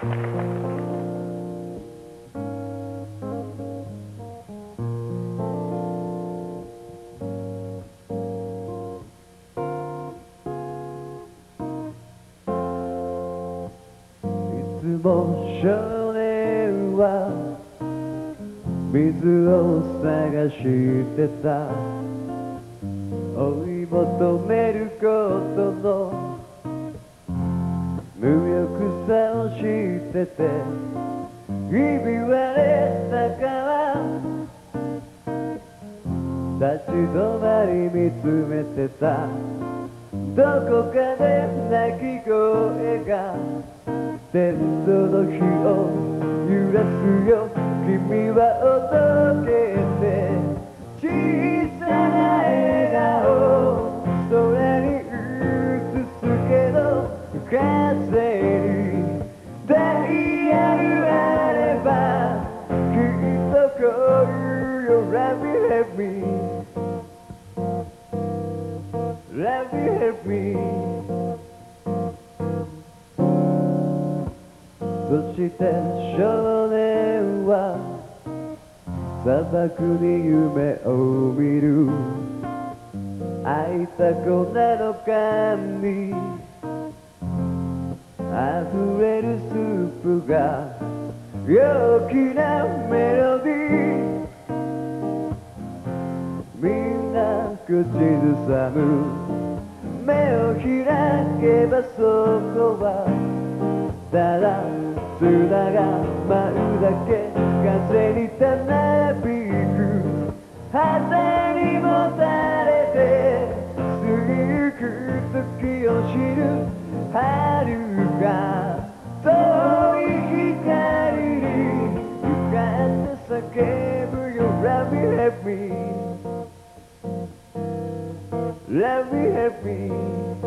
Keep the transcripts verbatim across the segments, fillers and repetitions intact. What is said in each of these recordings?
いつも少年は水を探してた、追い求めることの無力さを知ってて、ひび割れたから立ち止まり見つめてた。どこかで鳴き声が鉄道の火を揺らすよ。君はおどけて小さな笑顔空に映すけど、風にダイヤルあればきっとこういうよ。 Let me help me Let me help me。 そして少年は砂漠に夢を見る。空いた粉の缶に溢れるスープが陽気なメロディー。みんな口ずさむ。目を開けばそこはただ砂が舞うだけ。風にたなびく旗にもたれて過ぎゆく時を知る。遥か遠い光に向かって叫ぶよ。 Let me help me Let me help me。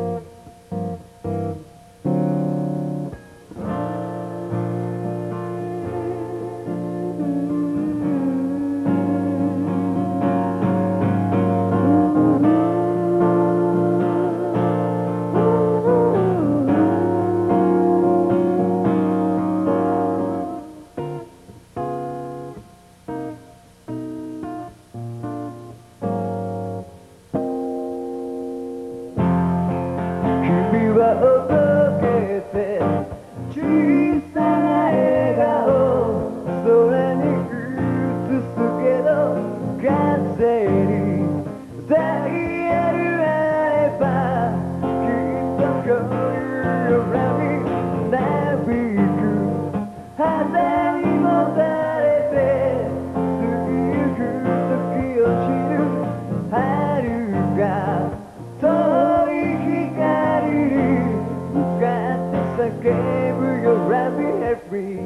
君はおどけて小さな笑顔空に映すけど、風にダイヤルあればきっとこういう夜になびく肌にもたれて過ぎゆく時を知る。遥か遠い光に向かって叫ぶよ。 Let me help me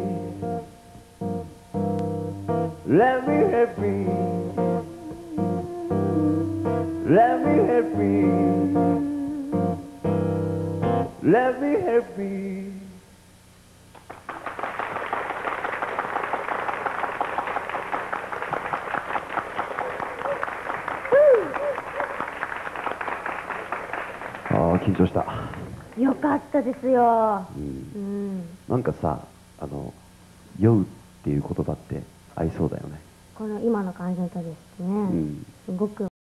Let me help me Let me help me Let me help me。 ああ緊張した。 よかったですよ。 うん、 うん、 なんかさ、あの酔うっていう言葉って合いそうだよね。 この今の感じの歌ですね、 うん、 すごく